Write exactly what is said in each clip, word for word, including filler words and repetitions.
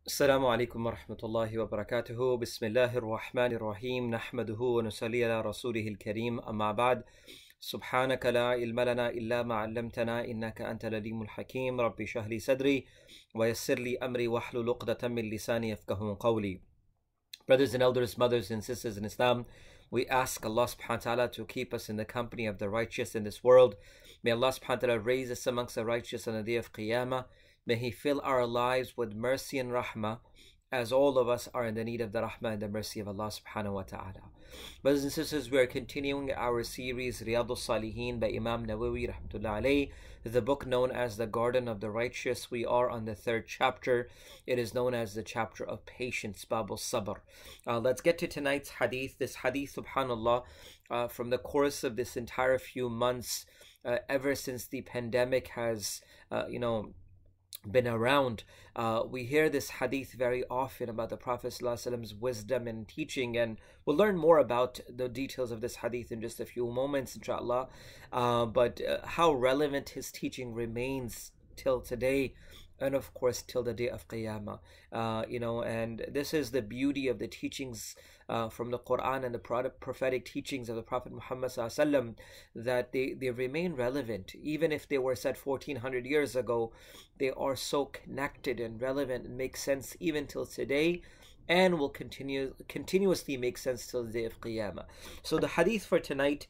السلام عليكم ورحمة الله وبركاته. بسم الله الرحمن الرحيم. نحمده ونصلي على رسوله الكريم. أما بعد، سبحانك لا علم لنا إلا ما علمتنا إنك أنت العليم الحكيم. ربي اشرح لي صدري ويسر لي أمري واحلل عقدة من لساني يفقهوا قولي. Brothers and elders, mothers and sisters in Islam, we ask Allah subhanahu wa ta'ala to keep us in the company of the righteous in this world. May Allah subhanahu wa ta'ala raise us amongst the righteous on the day of Qiyamah. May He fill our lives with mercy and rahmah, as all of us are in the need of the rahmah and the mercy of Allah subhanahu wa ta'ala. Brothers and sisters, we are continuing our series Riyad Salihin by Imam Nawawi rahmatullah alayhi, the book known as the Garden of the Righteous. We are on the third chapter. It is known as the chapter of patience, Bab al-Sabr. Uh, let's get to tonight's hadith. This hadith, subhanallah, uh, from the course of this entire few months, uh, ever since the pandemic has, uh, you know, been around, uh, we hear this hadith very often about the Prophet ﷺ's wisdom and teaching, and we'll learn more about the details of this hadith in just a few moments, inshallah. Uh, but uh, how relevant his teaching remains till today, and of course till the day of Qiyamah. Uh, you know, and this is the beauty of the teachings uh, from the Quran and the prophetic teachings of the Prophet Muhammad ﷺ, that they, they remain relevant. Even if they were said fourteen hundred years ago, they are so connected and relevant and make sense even till today, and will continue continuously make sense till the day of Qiyamah. So the hadith for tonight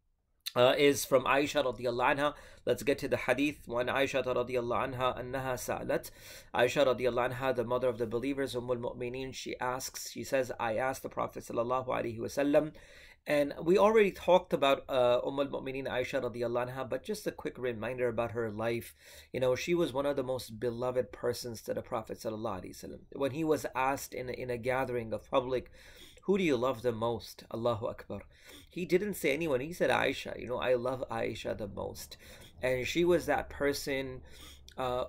Uh, is from Aisha radiallahu anha. Let's get to the hadith. One Aisha radiallahu anha annaha sa'alat. Aisha radiallahu anha, the mother of the believers, Umm al-Mu'mineen, she asks, she says, I asked the Prophet sallallahu alaihi wasallam, and we already talked about uh, Umm al-Mu'mineen Aisha radiallahu anha, but just a quick reminder about her life. You know, she was one of the most beloved persons to the Prophet sallallahu alaihi wasallam. When he was asked in a, in a gathering of public, who do you love the most? Allahu Akbar. He didn't say anyone. He said Aisha. You know, I love Aisha the most. And she was that person uh,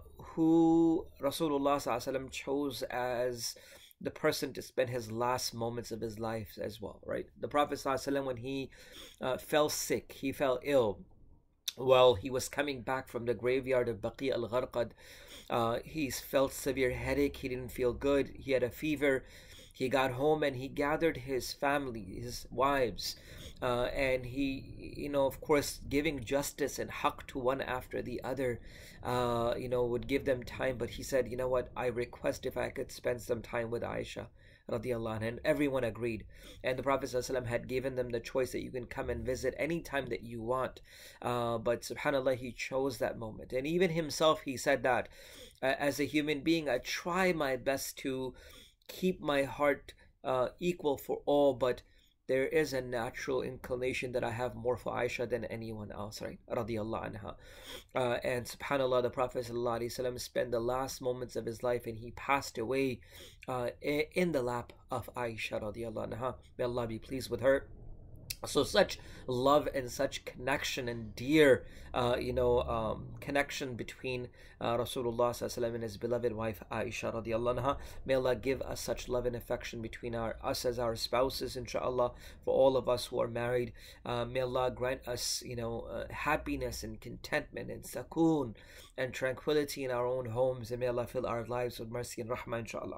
who Rasulullah sallallahu alaihi wasallam chose as the person to spend his last moments of his life as well, right? The Prophet sallallahu alaihi wasallam, when he uh, fell sick, he fell ill, well, he was coming back from the graveyard of Baqi al-Gharqad. Uh, he felt severe headache. He didn't feel good. He had a fever. He got home and he gathered his family, his wives, uh, and he, you know, of course, giving justice and haqq to one after the other, uh, you know, would give them time. But he said, you know what, I request if I could spend some time with Aisha radiallahu anha, and everyone agreed. And the Prophet ﷺ had given them the choice that you can come and visit anytime that you want. Uh, but subhanAllah, he chose that moment. And even himself, he said that uh, as a human being, I try my best to keep my heart uh, equal for all, but there is a natural inclination that I have more for Aisha than anyone else, right? Radiallahu anha. Uh, and subhanAllah, the Prophet sallallahu alaihi wasallam spent the last moments of his life, and he passed away uh, in the lap of Aisha radiallahu anha. May Allah be pleased with her. So such love and such connection and dear, uh, you know, um, connection between uh, Rasulullah sallallahu alaihi wasallam and his beloved wife Aisha radiallahu anha. May Allah give us such love and affection between our us as our spouses, inshallah, for all of us who are married. Uh, may Allah grant us, you know, uh, happiness and contentment and sakoon and tranquility in our own homes, and may Allah fill our lives with mercy and rahmah, inshallah.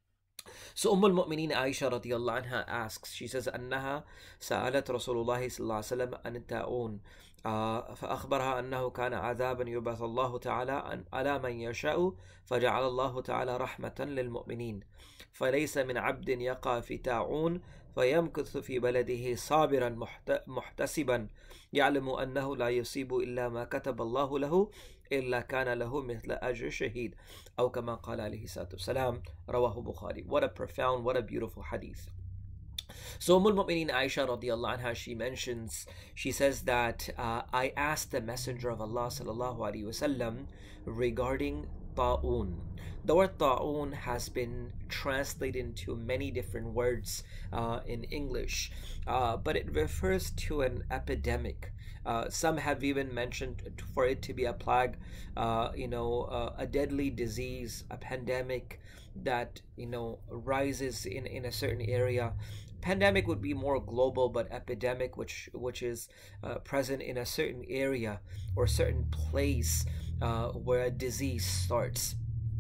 So Umm al-Mu'mineen Aisha radiallahu anha asks, she says, أنها سألت رسول الله صلى الله عليه وسلم عن الطاعون فأخبرها أنه كان عذابا يبعث الله تعالى على من يشاء فجعل الله تعالى رحمة للمؤمنين فليس من عبد يقع في طاعون فيمكث في بلده صابرا محتسبا يعلم أنه لا يصيب إلا ما كتب الله له إلا كان له مثل أجر شهيد أو كما قال عليه الصلاة والسلام رواه بخاري. What a profound, what a beautiful hadith. So Umm al-Mu'mineen Aisha radiallahu anha, she mentions, she says that uh, I asked the Messenger of Allah sallallahu alaihi wasallam regarding ta'un. The word ta'un has been translated into many different words uh, in English, uh, but it refers to an epidemic. Uh, some have even mentioned for it to be a plague, uh, you know, uh, a deadly disease, a pandemic that, you know, rises in, in a certain area. Pandemic would be more global, but epidemic, which which is uh, present in a certain area or certain place uh, where a disease starts.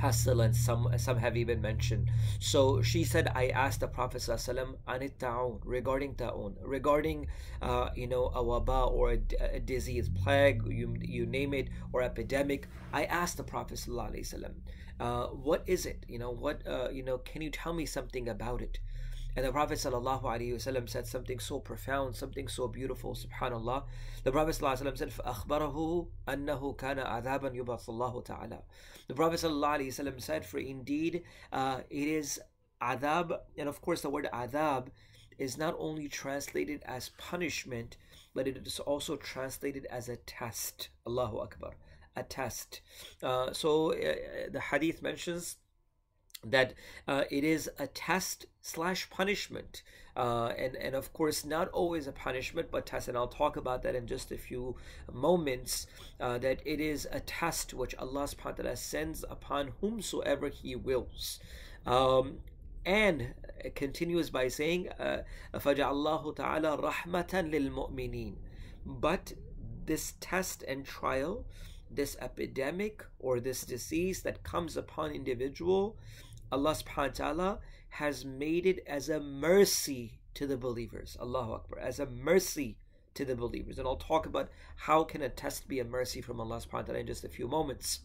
pestilence, some some have even mentioned. So she said, I asked the Prophet ﷺ anit ta'un, regarding ta'un, regarding uh, you know, a waba, or a, a disease, plague, you, you name it, or epidemic. I asked the Prophet ﷺ, uh, what is it, you know, what uh, you know, can you tell me something about it? And the Prophet ﷺ said something so profound, something so beautiful, subhanallah. The Prophet ﷺ said, فَأَخْبَرَهُ أَنَّهُ كَانَ عَذَابًا يُبَثُ اللَّهُ تَعَالَى. The Prophet ﷺ said, for indeed uh, it is adhab, and of course the word adhab is not only translated as punishment, but it is also translated as a test. Allahu Akbar, a test. Uh, so uh, the hadith mentions that uh, it is a test slash punishment, uh, and and of course not always a punishment but test, and I'll talk about that in just a few moments, uh, that it is a test which Allah subhanahu wa ta'ala sends upon whomsoever He wills. Um, and it continues by saying, uh, فَجَعَلَّهُ تَعَالَى رَحْمَةً لِلْمُؤْمِنِينَ. But this test and trial, this epidemic or this disease that comes upon individual, Allah subhanahu wa ta'ala has made it as a mercy to the believers. Allahu Akbar, as a mercy to the believers. And I'll talk about how can a test be a mercy from Allah subhanahu wa ta'ala in just a few moments.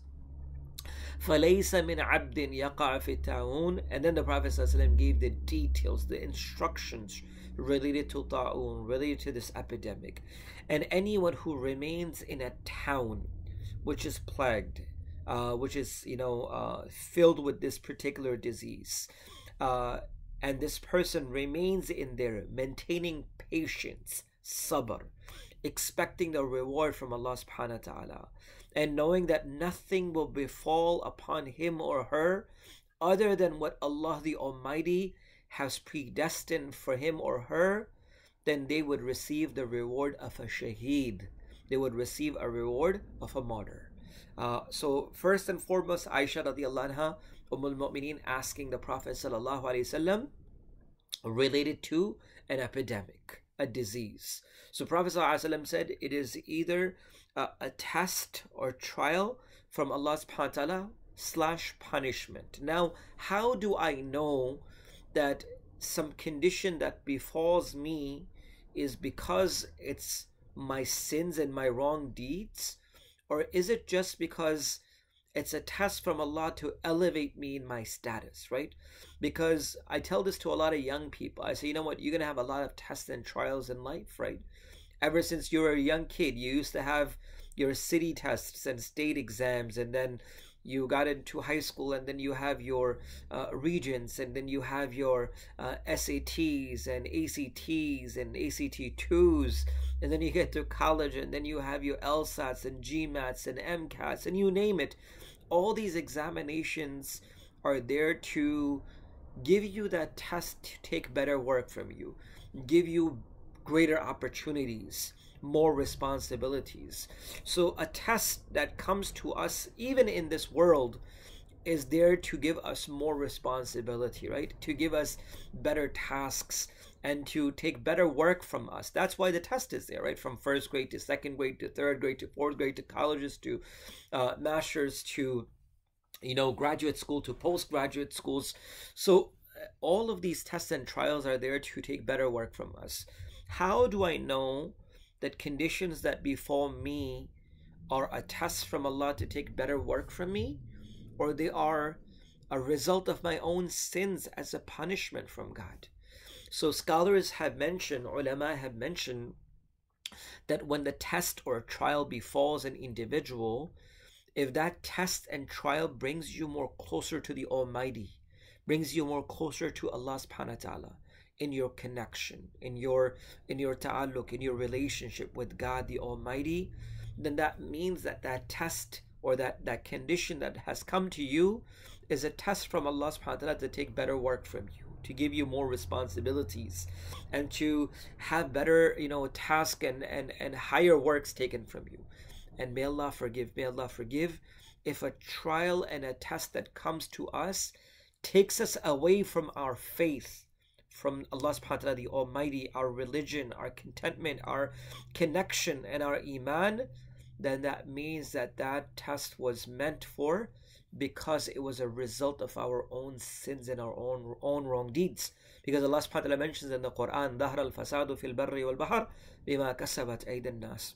فَلَيْسَ مِنْ عَبْدٍ يَقَعْ فِي التَّعُونِ. And then the Prophet ﷺ gave the details, the instructions related to ta'un, related to this epidemic. And anyone who remains in a town which is plagued, Uh, which is, you know, uh, filled with this particular disease, uh, and this person remains in there, maintaining patience, sabr, expecting the reward from Allah subhanahu wa ta'ala, and knowing that nothing will befall upon him or her other than what Allah the Almighty has predestined for him or her, then they would receive the reward of a shaheed. They would receive a reward of a martyr. Uh, so first and foremost, Aisha radiallahu anha, Ummul Mu'mineen, asking the Prophet sallallahu alaihi wasallam related to an epidemic, a disease. So Prophet sallallahu alaihi wasallam said it is either uh, a test or trial from Allah subhanahu wa ta'ala slash punishment. Now, how do I know that some condition that befalls me is because it's my sins and my wrong deeds? Or is it just because it's a test from Allah to elevate me in my status, right? Because I tell this to a lot of young people. I say, you know what? You're going to have a lot of tests and trials in life, right? Ever since you were a young kid, you used to have your city tests and state exams, and then you got into high school, and then you have your uh, regents, and then you have your uh, S A Ts and A C Ts and A C T twos, and then you get to college, and then you have your LSATs and GMATs and MCATs, and you name it. All these examinations are there to give you that test to take better work from you, give you greater opportunities, more responsibilities. So a test that comes to us even in this world is there to give us more responsibility, right? To give us better tasks and to take better work from us. That's why the test is there, right? From first grade to second grade to third grade to fourth grade to colleges to uh, masters to, you know, graduate school to postgraduate schools. So all of these tests and trials are there to take better work from us. How do I know that conditions that befall me are a test from Allah to take better work from me, or they are a result of my own sins as a punishment from God? So scholars have mentioned, ulama have mentioned, that when the test or trial befalls an individual, if that test and trial brings you more closer to the Almighty, brings you more closer to Allah subhanahu wa ta'ala, in your connection, in your in your ta'alluq, in your relationship with God the Almighty, then that means that that test or that, that condition that has come to you is a test from Allah subhanahu wa ta'ala to take better work from you, to give you more responsibilities, and to have better, you know, task and, and, and higher works taken from you. And may Allah forgive, may Allah forgive if a trial and a test that comes to us takes us away from our faith, from Allah subhanahu wa ta'ala the Almighty, our religion, our contentment, our connection, and our iman, then that means that that test was meant for because it was a result of our own sins and our own own wrong deeds. Because Allah subhanahu wa ta'ala mentions in the Quran, ظهر الفساد في البر والبحر بما كسبت أيدي الناس.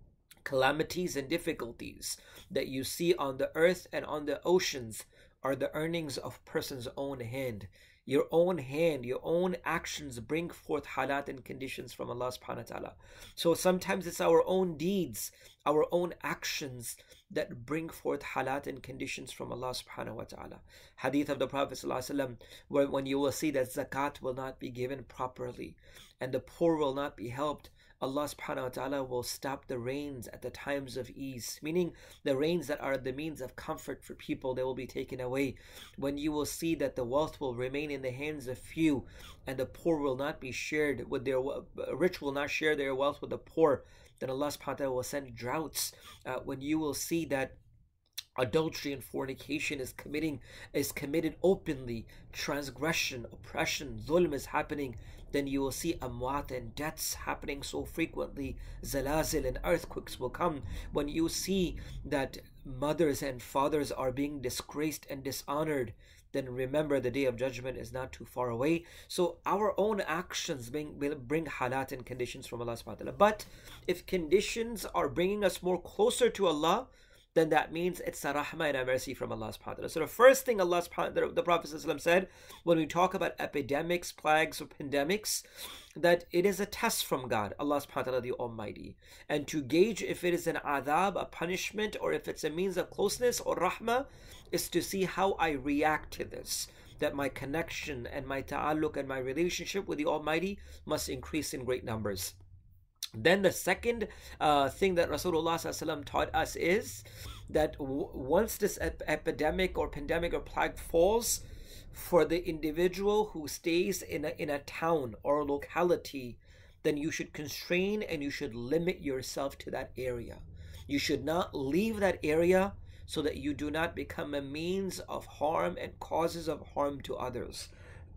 Calamities and difficulties that you see on the earth and on the oceans are the earnings of person's own hand. Your own hand, your own actions bring forth halat and conditions from Allah subhanahu wa ta'ala. So sometimes it's our own deeds, our own actions that bring forth halat and conditions from Allah subhanahu wa ta'ala. Hadith of the Prophet sallallahu alaihi wasallam, where when you will see that zakat will not be given properly and the poor will not be helped, Allah subhanahu wa ta'ala will stop the rains at the times of ease, meaning the rains that are the means of comfort for people, they will be taken away. When you will see that the wealth will remain in the hands of few and the poor will not be shared with their, rich will not share their wealth with the poor, then Allah subhanahu wa ta'ala will send droughts. Uh, when you will see that adultery and fornication is committing is committed openly, transgression, oppression, zulm is happening, then you will see amwat and deaths happening so frequently. Zalazil and earthquakes will come. When you see that mothers and fathers are being disgraced and dishonored, then remember the day of judgment is not too far away. So our own actions bring, will bring halat and conditions from Allah subhanahu wa ta'ala. But if conditions are bringing us more closer to Allah, then that means it's a rahmah and a mercy from Allah subhanahu wa ta'ala. So the first thing Allah subhanahu wa ta'ala, the Prophet said, when we talk about epidemics, plagues, or pandemics, that it is a test from God, Allah subhanahu wa ta'ala the Almighty. And to gauge if it is an adhab, a punishment, or if it's a means of closeness or rahmah, is to see how I react to this. That my connection and my ta'alluq and my relationship with the Almighty must increase in great numbers. Then the second uh, thing that Rasulullah taught us is that w once this ep epidemic or pandemic or plague falls, for the individual who stays in a, in a town or locality, then you should constrain and you should limit yourself to that area. You should not leave that area so that you do not become a means of harm and causes of harm to others.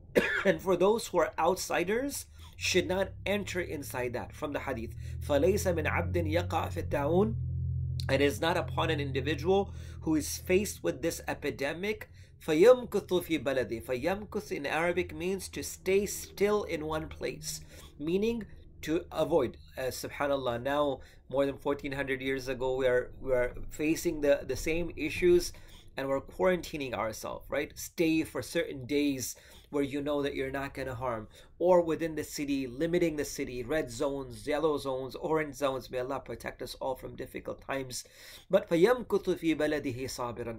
And for those who are outsiders, should not enter inside that. From the hadith, فَلَيْسَ مِنْ عَبْدٍ يَقَعْ فِي التَّعُونِ, it is not upon an individual who is faced with this epidemic, فَيَمْكُثُ فِي بَلَدِهِ. فَيَمْكُث in Arabic means to stay still in one place, meaning to avoid. Uh, subhanallah, now more than fourteen hundred years ago, we are, we are facing the, the same issues and we're quarantining ourselves, right? Stay for certain days where you know that you're not going to harm, or within the city, limiting the city, red zones, yellow zones, orange zones. May Allah protect us all from difficult times. But فَيَمْكُثُ فِي بَلَدِهِ صَابِرًا,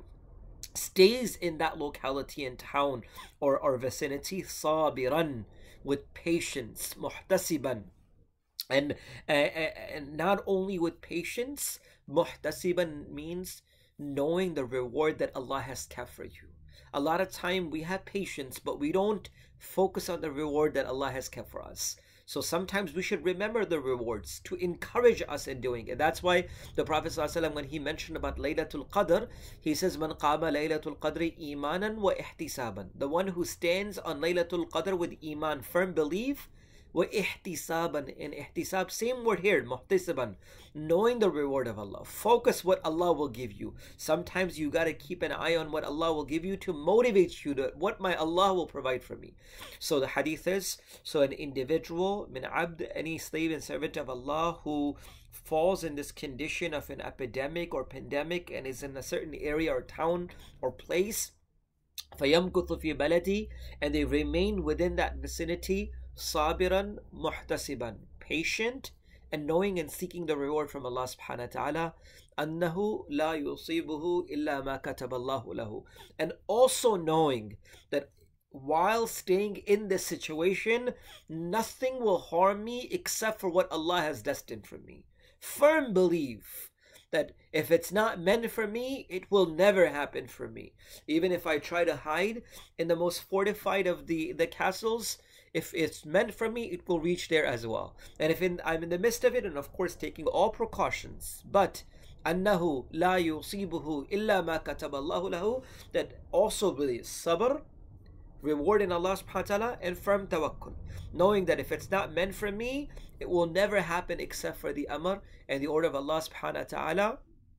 stays in that locality and town or, or vicinity, صَابِرًا, with patience, muhtasiban, and, uh, and not only with patience, muhtasiban means knowing the reward that Allah has kept for you. A lot of time we have patience, but we don't focus on the reward that Allah has kept for us. So sometimes we should remember the rewards to encourage us in doing it. That's why the Prophet ﷺ, when he mentioned about Laylatul Qadr, he says, "Man qama Laylatul Qadri imanan wa ihtisaban." The one who stands on Laylatul Qadr with iman, firm belief, wa ihtisaban, in ihtisab, same word here, muhtisiban, knowing the reward of Allah. Focus what Allah will give you. Sometimes you got to keep an eye on what Allah will give you to motivate you to what my Allah will provide for me. So the hadith is, so an individual, min abd, any slave and servant of Allah who falls in this condition of an epidemic or pandemic and is in a certain area or town or place, فَيَمْكُثُ فِي بَلَدِي, and they remain within that vicinity, sabiran muhtasiban, patient and knowing and seeking the reward from Allah subhanahu wa ta'ala, annahu la yusibuhu illa ma kataballahu lahu, and also knowing that while staying in this situation, nothing will harm me except for what Allah has destined for me. Firm belief that if it's not meant for me, it will never happen for me. Even if I try to hide in the most fortified of the, the castles, if it's meant for me, it will reach there as well. And if in, I'm in the midst of it, and of course taking all precautions, but annahu la yusibuhu illa ma kataballahu lahu, that also believes sabr, reward in Allah subhanahu wa ta'ala, and firm tawakkul, knowing that if it's not meant for me, it will never happen except for the amr and the order of Allah subhanahu wa ta'ala.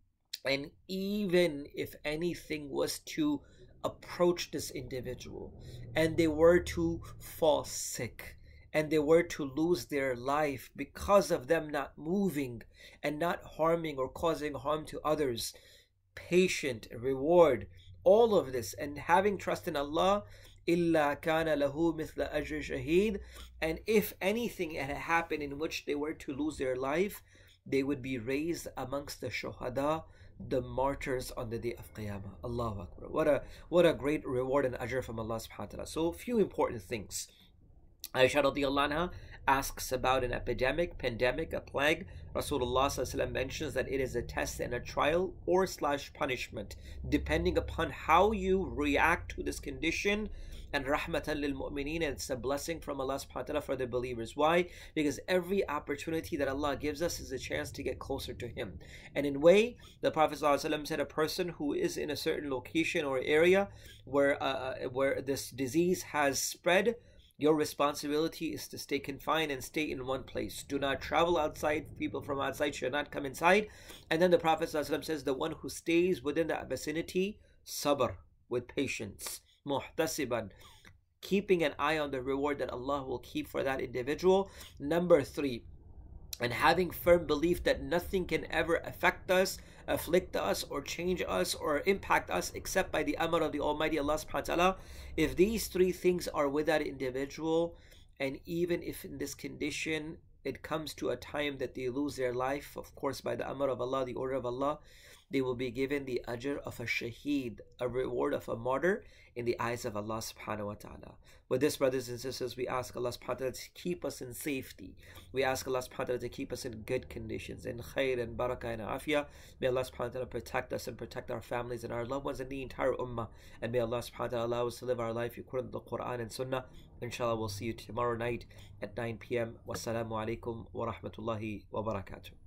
And even if anything was to approach this individual and they were to fall sick and they were to lose their life because of them not moving and not harming or causing harm to others, patient reward, all of this, and having trust in Allah, illa kana lahu mithla ajr shaheed. And if anything had happened in which they were to lose their life, they would be raised amongst the shuhada, the martyrs, on the day of Qiyamah. Allahu Akbar. What a what a great reward and ajr from Allah subhanahu wa ta'ala. So a few important things. Aisha radiallahu anha asks about an epidemic, pandemic, a plague. Rasulullah sallallahu alaihi wasallam mentions that it is a test and a trial or slash punishment, depending upon how you react to this condition. And rahmatan lil mu'mineen, and it's a blessing from Allah subhanahu wa ta'ala for the believers. Why? Because every opportunity that Allah gives us is a chance to get closer to Him. And in a way, the Prophet sallallahu alaihi wasallam said a person who is in a certain location or area where uh, where this disease has spread, your responsibility is to stay confined and stay in one place. Do not travel outside. People from outside should not come inside. And then the Prophet ﷺ says, the one who stays within that vicinity, sabr, with patience, muhtasiban, keeping an eye on the reward that Allah will keep for that individual. Number three, and having firm belief that nothing can ever affect us, afflict us, or change us, or impact us except by the amr of the Almighty Allah subhanahu wa ta'ala. If these three things are with that individual, and even if in this condition it comes to a time that they lose their life, of course by the amr of Allah, the order of Allah, they will be given the ajr of a shaheed, a reward of a martyr in the eyes of Allah subhanahu wa ta'ala. With this, brothers and sisters, we ask Allah subhanahu wa ta'ala to keep us in safety. We ask Allah subhanahu wa ta'ala to keep us in good conditions, in khair and barakah and afiyah. May Allah subhanahu wa ta'ala protect us and protect our families and our loved ones and the entire ummah. And may Allah subhanahu wa ta'ala allow us to live our life according to the Quran and Sunnah. Inshallah, we'll see you tomorrow night at nine p m Wassalamu alaikum wa rahmatullahi wa barakatuh.